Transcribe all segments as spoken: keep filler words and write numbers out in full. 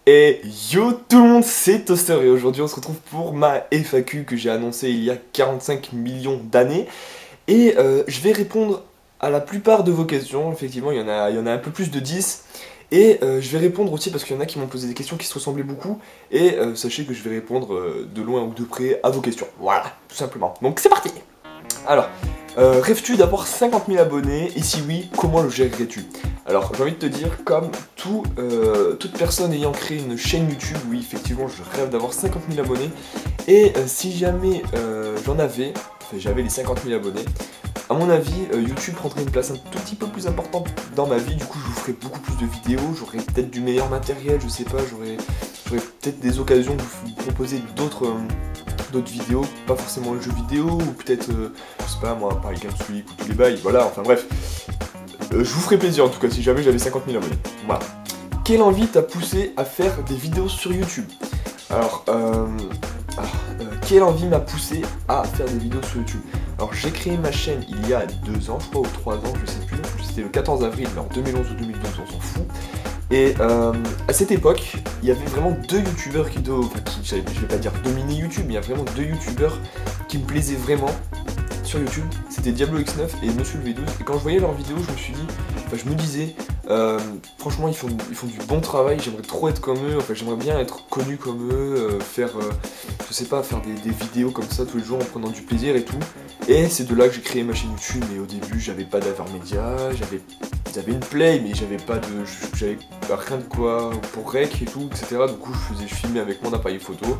Et yo tout le monde, c'est Toaster et aujourd'hui on se retrouve pour ma F A Q que j'ai annoncée il y a quarante-cinq millions d'années. Et euh, je vais répondre à la plupart de vos questions, effectivement il y en a, il y en a un peu plus de dix. Et euh, je vais répondre aussi parce qu'il y en a qui m'ont posé des questions qui se ressemblaient beaucoup. Et euh, sachez que je vais répondre euh, de loin ou de près à vos questions, voilà, tout simplement. Donc c'est parti. Alors, euh, rêves-tu d'avoir cinquante mille abonnés? Et si oui, comment le gérerais-tu? Alors, j'ai envie de te dire, comme tout, euh, toute personne ayant créé une chaîne YouTube, oui, effectivement, je rêve d'avoir cinquante mille abonnés. Et euh, si jamais euh, j'en avais, enfin, j'avais les cinquante mille abonnés, à mon avis, euh, YouTube prendrait une place un tout petit peu plus importante dans ma vie. Du coup, je vous ferai beaucoup plus de vidéos, j'aurai peut-être du meilleur matériel, je sais pas, j'aurai peut-être des occasions de vous proposer d'autres... Euh, d'autres vidéos, pas forcément le jeu vidéo, ou peut-être, euh, je sais pas moi, Paris Games Week ou tous les bails, voilà, enfin bref. Euh, je vous ferai plaisir en tout cas si jamais j'avais cinquante mille abonnés. Voilà. Quelle envie t'a poussé à faire des vidéos sur YouTube? Alors, euh, alors euh, quelle envie m'a poussé à faire des vidéos sur YouTube? Alors j'ai créé ma chaîne il y a deux ans, je crois, ou trois ans, je sais plus, c'était le quatorze avril, mais en deux mille onze ou deux mille douze, on s'en fout. Et euh, à cette époque, il y avait vraiment deux youtubeurs qui, enfin, qui, je vais pas dire dominer YouTube, mais il y a vraiment deux youtubeurs qui me plaisaient vraiment sur YouTube. C'était Diablo X neuf et Monsieur le V douze. Et quand je voyais leurs vidéos, je me suis dit, enfin je me disais, euh, franchement ils font, ils font du bon travail, j'aimerais trop être comme eux, enfin j'aimerais bien être connu comme eux, euh, faire, euh, je sais pas, faire des, des vidéos comme ça tous les jours en prenant du plaisir et tout. Et c'est de là que j'ai créé ma chaîne YouTube, mais au début j'avais pas d'Avermedia, j'avais j'avais une play, mais j'avais pas de, j'avais rien de quoi pour rec et tout, et cetera. Du coup je faisais, je filmais avec mon appareil photo.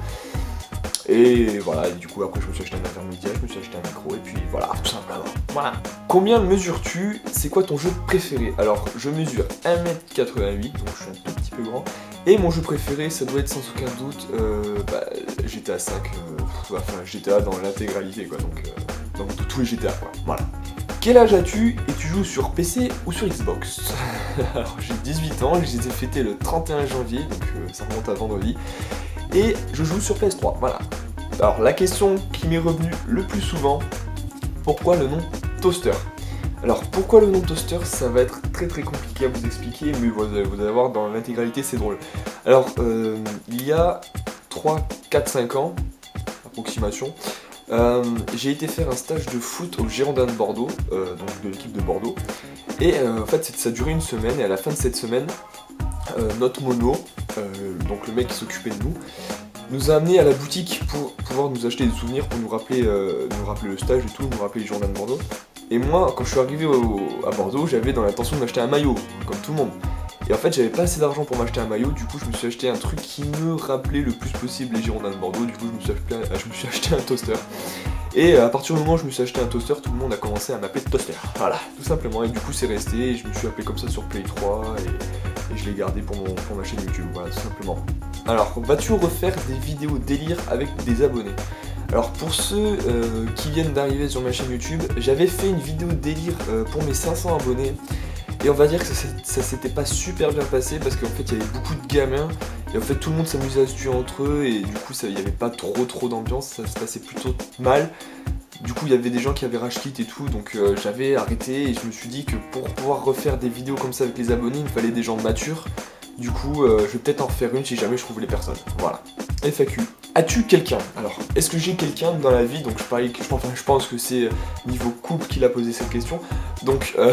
Et voilà, et du coup après je me suis acheté un Avermedia, je me suis acheté un micro, et puis voilà, tout simplement. Voilà. Combien mesures-tu? C'est quoi ton jeu préféré? Alors je mesure un mètre quatre-vingt-huit, donc je suis un tout petit peu grand. Et mon jeu préféré, ça doit être sans aucun doute euh, bah, G T A cinq, euh, enfin G T A dans l'intégralité quoi, donc euh, dans tous les G T A quoi, voilà. Quel âge as-tu et tu joues sur P C ou sur Xbox? Alors j'ai dix-huit ans, je les ai fêtés le trente et un janvier, donc euh, ça remonte à vendredi. Et je joue sur P S trois, voilà. Alors la question qui m'est revenue le plus souvent, pourquoi le nom Toaster? Alors pourquoi le nom Toaster, ça va être très très compliqué à vous expliquer, mais vous allez, vous allez voir dans l'intégralité c'est drôle. Alors euh, il y a trois, quatre, cinq ans, approximation, euh, j'ai été faire un stage de foot au Girondins de Bordeaux, euh, donc de l'équipe de Bordeaux. Et euh, en fait ça a duré une semaine, et à la fin de cette semaine, euh, notre mono, euh, donc le mec qui s'occupait de nous, nous a amené à la boutique pour pouvoir nous acheter des souvenirs, pour nous rappeler, euh, nous rappeler le stage et tout, nous rappeler les Girondins de Bordeaux. Et moi, quand je suis arrivé au, à Bordeaux, j'avais dans l'intention de m'acheter un maillot, comme tout le monde. Et en fait, j'avais pas assez d'argent pour m'acheter un maillot, du coup je me suis acheté un truc qui me rappelait le plus possible les Girondins de Bordeaux, du coup je me suis acheté, je me suis acheté un toaster. Et à partir du moment où je me suis acheté un toaster, tout le monde a commencé à m'appeler Toaster. Voilà, tout simplement. Et du coup c'est resté, et je me suis appelé comme ça sur Play trois, et, et je l'ai gardé pour, mon, pour ma chaîne YouTube, voilà, tout simplement. Alors, vas-tu refaire des vidéos délire avec des abonnés? Alors pour ceux euh, qui viennent d'arriver sur ma chaîne YouTube, j'avais fait une vidéo délire euh, pour mes cinq cents abonnés. Et on va dire que ça, ça s'était pas super bien passé parce qu'en fait il y avait beaucoup de gamins. Et en fait tout le monde s'amusait à se tuer entre eux et du coup il n'y avait pas trop trop d'ambiance, ça se passait plutôt mal. Du coup il y avait des gens qui avaient rage quit et tout, donc euh, j'avais arrêté et je me suis dit que pour pouvoir refaire des vidéos comme ça avec les abonnés, il me fallait des gens matures. Du coup euh, je vais peut-être en refaire une si jamais je trouve les personnes, voilà. F A Q. As-tu quelqu'un? Alors, est-ce que j'ai quelqu'un dans la vie? Donc je, parie, je, enfin, je pense que c'est niveau couple qu'il a posé cette question. Donc, euh,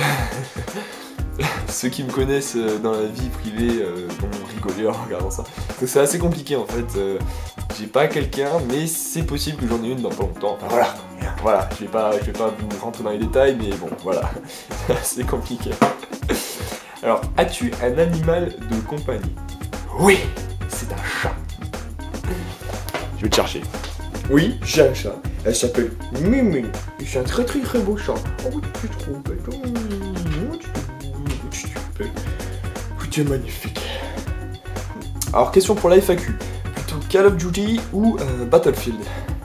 ceux qui me connaissent dans la vie privée euh, vont rigoler en regardant ça. Donc c'est assez compliqué en fait. Euh, j'ai pas quelqu'un, mais c'est possible que j'en ai une dans pas longtemps. Enfin voilà, voilà. Je vais pas, je vais pas vous rentrer dans les détails, mais bon, voilà. C'est assez compliqué. Alors, as-tu un animal de compagnie? Oui, c'est un chat. Je vais te chercher. Oui, j'ai un chat. Elle s'appelle Mimi. Et c'est un très très très beau chat. Oh, tu es trop belle. Oh, tu es belle. Tu es magnifique. Alors, question pour la F A Q. Plutôt Call of Duty ou euh, Battlefield?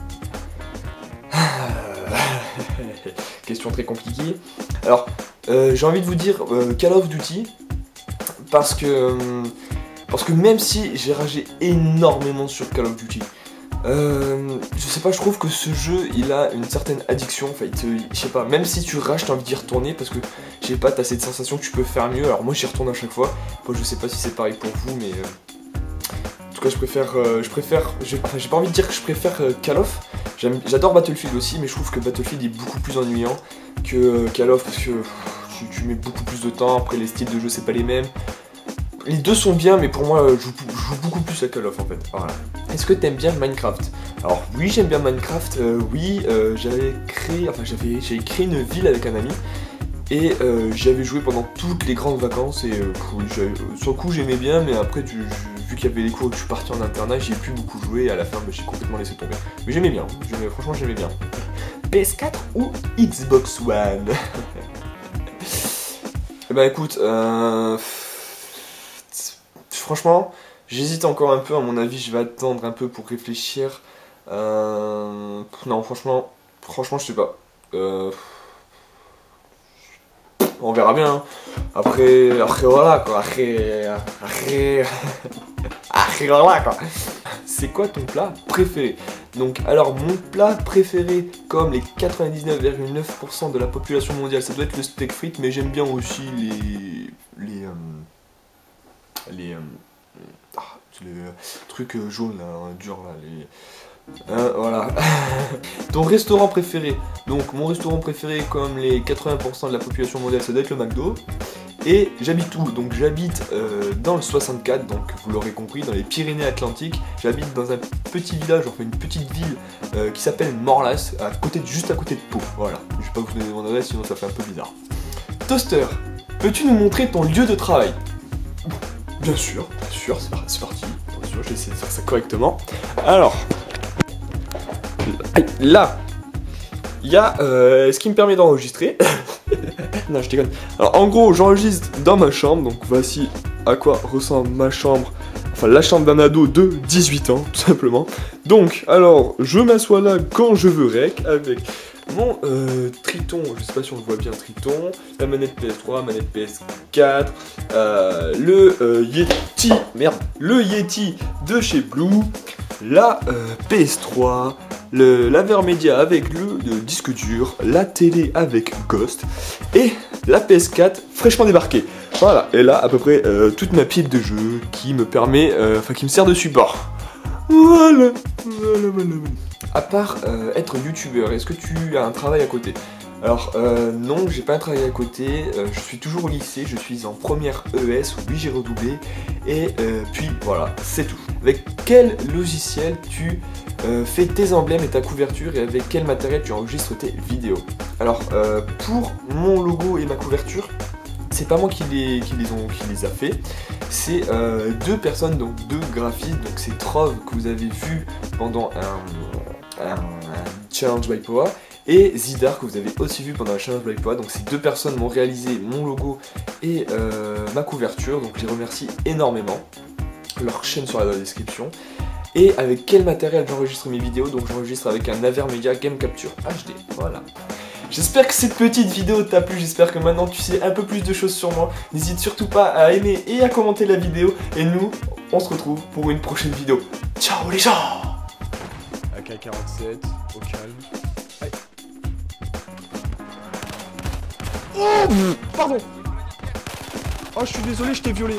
Question très compliquée. Alors, euh, j'ai envie de vous dire euh, Call of Duty. Parce que... Euh, parce que même si j'ai ragé énormément sur Call of Duty, Euh, je sais pas, je trouve que ce jeu il a une certaine addiction, enfin il te, je sais pas, même si tu rages t'as envie d'y retourner parce que je sais pas, t'as cette sensation que tu peux faire mieux. Alors moi j'y retourne à chaque fois, moi je sais pas si c'est pareil pour vous, mais euh, tout cas, je préfère, euh, je préfère, j'ai enfin, j'ai pas envie de dire que je préfère euh, Call of. J'adore Battlefield aussi, mais je trouve que Battlefield est beaucoup plus ennuyant que euh, Call of parce que pff, tu, tu mets beaucoup plus de temps. Après, les styles de jeu, c'est pas les mêmes. Les deux sont bien, mais pour moi, je joue, je joue beaucoup plus à Call of en fait. Voilà. Est-ce que t'aimes bien Minecraft? Alors oui, j'aime bien Minecraft. Euh, oui, euh, j'avais créé, enfin j'avais, j'avais créé une ville avec un ami et euh, j'y avais joué pendant toutes les grandes vacances et euh, sur le coup j'aimais bien, mais après tu, je, vu qu'il y avait les cours et que je suis parti en internat, j'ai plus beaucoup joué et à la fin bah, j'ai complètement laissé tomber. Mais j'aimais bien, franchement j'aimais bien. P S quatre ou Xbox One? Eh ben écoute, euh... franchement, j'hésite encore un peu, à mon avis, je vais attendre un peu pour réfléchir. Euh... Non, franchement, franchement, je sais pas. Euh... On verra bien. Hein. Après, après voilà quoi. Après, après, après voilà quoi. C'est quoi ton plat préféré? Donc, alors mon plat préféré, comme les quatre-vingt-dix-neuf virgule neuf pour cent de la population mondiale, ça doit être le steak frites, mais j'aime bien aussi les les euh, les, euh, ah, les euh, trucs euh, jaunes là, hein, durs là, les Euh, voilà. Ton restaurant préféré. Donc mon restaurant préféré, comme les quatre-vingts pour cent de la population mondiale, ça doit être le McDo. Et j'habite où? Donc j'habite euh, dans le soixante-quatre, donc vous l'aurez compris, dans les Pyrénées-Atlantiques. J'habite dans un petit village, enfin une petite ville euh, qui s'appelle Morlas, à côté de, juste à côté de Pau. Voilà. Je vais pas vous donner mon adresse, sinon ça fait un peu bizarre. Toaster, peux-tu nous montrer ton lieu de travail? Bien sûr, bien sûr, c'est parti. Bien sûr, j'ai essayé de faire ça correctement. Alors... Là, il y a euh, ce qui me permet d'enregistrer. Non, je déconne. Alors, en gros, j'enregistre dans ma chambre. Donc, voici à quoi ressemble ma chambre. Enfin, la chambre d'un ado de dix-huit ans, tout simplement. Donc, alors, je m'assois là quand je veux rec avec mon euh, Triton. Je sais pas si on le voit bien, Triton. La manette P S trois, manette P S quatre. Euh, le euh, Yeti. Merde. Le Yeti de chez Blue. La euh, P S trois. Le l'Avermedia avec le, le disque dur, la télé avec Ghost et la P S quatre fraîchement débarquée. Voilà, et là à peu près euh, toute ma pile de jeux qui me permet, euh, enfin qui me sert de support. Voilà, voilà, voilà, voilà. À part euh, être youtubeur, est-ce que tu as un travail à côté? Alors euh, non, j'ai pas un travail à côté, euh, je suis toujours au lycée, je suis en première E S, oui j'ai redoublé, et euh, puis voilà, c'est tout. Avec quel logiciel tu euh, fais tes emblèmes et ta couverture, et avec quel matériel tu enregistres tes vidéos? Alors euh, pour mon logo et ma couverture, c'est pas moi qui les, qui les, ont, qui les a fait, c'est euh, deux personnes, donc deux graphistes, donc c'est Trove que vous avez vu pendant un, un, un challenge by Poa, et Zidar que vous avez aussi vu pendant la challenge by Poa. Donc ces deux personnes m'ont réalisé mon logo et euh, ma couverture, donc je les remercie énormément. Leur chaîne sera dans la description. Et avec quel matériel j'enregistre mes vidéos? Donc j'enregistre avec un Avermedia Game Capture H D, voilà. J'espère que cette petite vidéo t'a plu, j'espère que maintenant tu sais un peu plus de choses sur moi. N'hésite surtout pas à aimer et à commenter la vidéo. Et nous, on se retrouve pour une prochaine vidéo. Ciao les gens! A K quarante-sept, au calme. Aïe. Oh, pardon! Oh, je suis désolé, je t'ai violé.